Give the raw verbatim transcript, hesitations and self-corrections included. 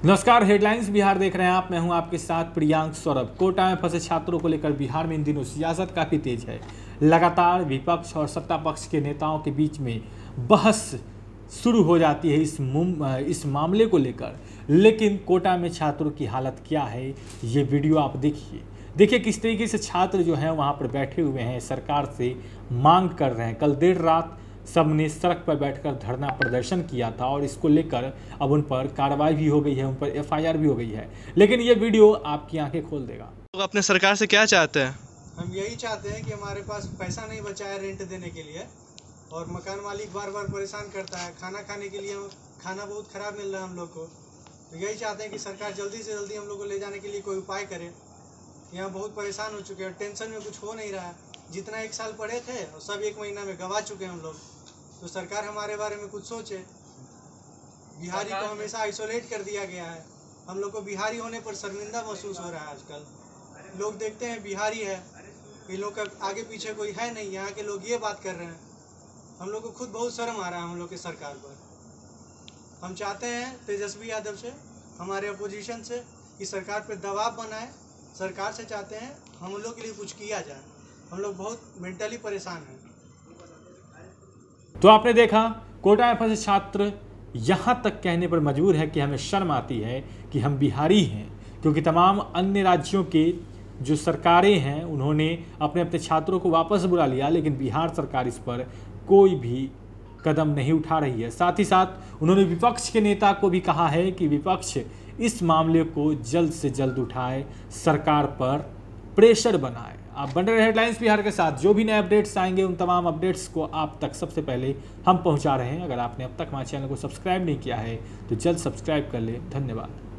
नमस्कार, हेडलाइंस बिहार देख रहे हैं आप। मैं हूं आपके साथ प्रियांक सौरभ। कोटा में फंसे छात्रों को लेकर बिहार में इन दिनों सियासत काफ़ी तेज है। लगातार विपक्ष और सत्ता पक्ष के नेताओं के बीच में बहस शुरू हो जाती है इस इस मामले को लेकर। लेकिन कोटा में छात्रों की हालत क्या है, ये वीडियो आप देखिए। देखिए किस तरीके से छात्र जो हैं वहाँ पर बैठे हुए हैं, सरकार से मांग कर रहे हैं। कल देर रात सबने सड़क पर बैठकर धरना प्रदर्शन किया था और इसको लेकर अब उन पर कार्रवाई भी हो गई है, उन पर एफ आई आर भी हो गई है। लेकिन ये वीडियो आपकी आंखें खोल देगा। लोग अपने सरकार से क्या चाहते हैं? हम यही चाहते हैं कि हमारे पास पैसा नहीं बचा है रेंट देने के लिए, और मकान मालिक बार बार परेशान करता है। खाना खाने के लिए खाना बहुत ख़राब मिल रहा है हम लोग को। तो यही चाहते हैं कि सरकार जल्दी से जल्दी हम लोग को ले जाने के लिए कोई उपाय करे। यहाँ बहुत परेशान हो चुके हैं, टेंशन में कुछ हो नहीं रहा है। जितना एक साल पढ़े थे और सब एक महीना में गवा चुके हैं हम लोग। तो सरकार हमारे बारे में कुछ सोचे। बिहारी को हमेशा आइसोलेट कर दिया गया है। हम लोग को बिहारी होने पर शर्मिंदा महसूस हो रहा है आजकल। लोग देखते हैं बिहारी है, इन लोग का आगे पीछे कोई है नहीं। यहाँ के लोग ये बात कर रहे हैं, हम लोग को खुद बहुत शर्म आ रहा है हम लोग की सरकार पर। हम चाहते हैं तेजस्वी यादव से, हमारे अपोजिशन से, कि सरकार पर दबाव बनाए। सरकार से चाहते हैं हम लोग के लिए कुछ किया जाए। हम लोग बहुत मेंटली परेशान हैं। तो आपने देखा, कोटा में फंसे छात्र यहाँ तक कहने पर मजबूर है कि हमें शर्म आती है कि हम बिहारी हैं, क्योंकि तमाम अन्य राज्यों के जो सरकारें हैं उन्होंने अपने अपने छात्रों को वापस बुला लिया, लेकिन बिहार सरकार इस पर कोई भी कदम नहीं उठा रही है। साथ ही साथ उन्होंने विपक्ष के नेता को भी कहा है कि विपक्ष इस मामले को जल्द से जल्द उठाए, सरकार पर प्रेशर बनाए। आप बन रहे हेडलाइंस बिहार के साथ। जो भी नए अपडेट्स आएंगे उन तमाम अपडेट्स को आप तक सबसे पहले हम पहुंचा रहे हैं। अगर आपने अब तक हमारे चैनल को सब्सक्राइब नहीं किया है तो जल्द सब्सक्राइब कर ले। धन्यवाद।